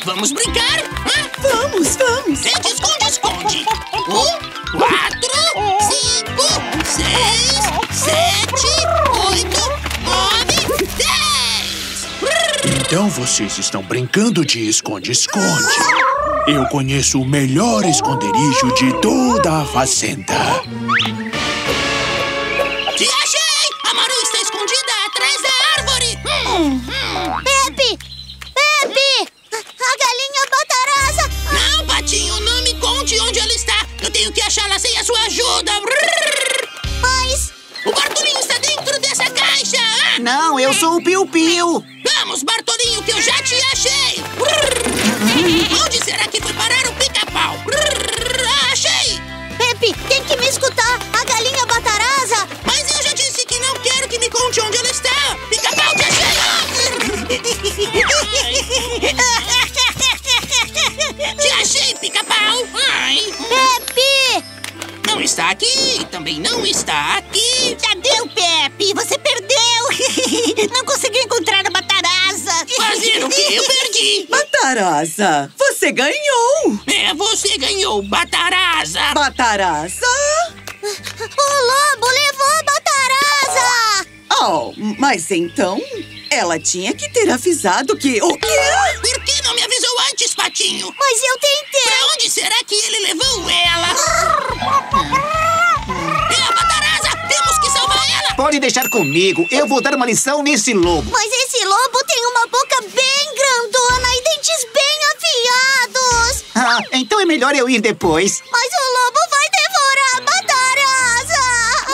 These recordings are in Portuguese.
Vamos brincar? Vamos! É de esconde-esconde. 1, 4, 5, 6, 7, 8, 9, 10. Então vocês estão brincando de esconde-esconde. Eu conheço o melhor esconderijo de toda a fazenda. Te achei! A Maru está escondida atrás da árvore. Pepe! Pepe! A galinha Bataraza! Não, Patinho, não me conte onde ela está. Eu tenho que achá-la sem a sua ajuda. Mas... O Bartolinho está dentro dessa caixa. Não, eu sou o Piu-Piu. Vamos, Bartolinho, que eu já te achei. Onde será que foi parar o Pica-Pau? Achei! Pepe, tem que me escutar! A galinha Bataraza! Mas eu já disse que não quero que me conte onde ela está. Pica-Pau, te achei! Te achei, Pica-Pau! Ai! Pepe! Não está aqui, também não está aqui. Já deu, Pepe! Você perdeu! Não conseguiu encontrar a Bataraza! Fazer o que? Eu perdi! Bataraza, você ganhou! É, você ganhou, Bataraza! Bataraza? O lobo levou a Bataraza! Oh, mas então ela tinha que ter avisado que... O quê? Por que não me avisou antes, Patinho? Mas eu tentei! Pra onde será que ele levou ela? É a Bataraza! Temos que salvar ela! Pode deixar comigo. Eu vou dar uma lição nesse lobo. Mas esse lobo tem uma boca bem grandona e dentes bem afiados! Ah, então é melhor eu ir depois. Mas o lobo vai devorar a Bataraza!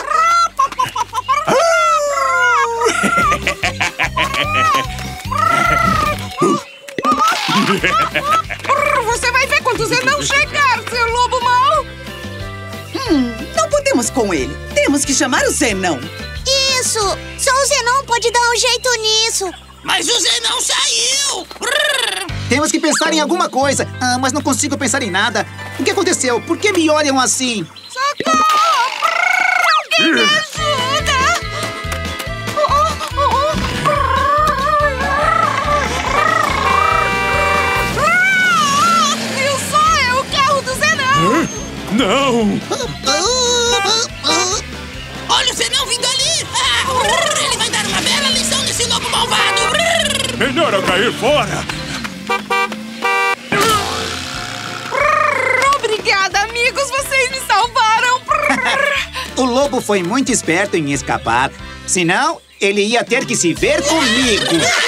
Você vai ver quando você não chegar, seu lobo mau! Não podemos com ele. Temos que chamar o Zenão. Isso! Só o Zenon pode dar um jeito nisso! Mas o Zé não saiu! Temos que pensar em alguma coisa. Ah, mas não consigo pensar em nada. O que aconteceu? Por que me olham assim? Socorro! Alguém me ajuda! Viu só? É o carro do Zenon! Não! Olha o Zenão vindo ali! Ele vai dar uma bela lição nesse lobo malvado! Melhor eu cair fora! Obrigada, amigos! Vocês me salvaram! O lobo foi muito esperto em escapar. Senão, ele ia ter que se ver comigo.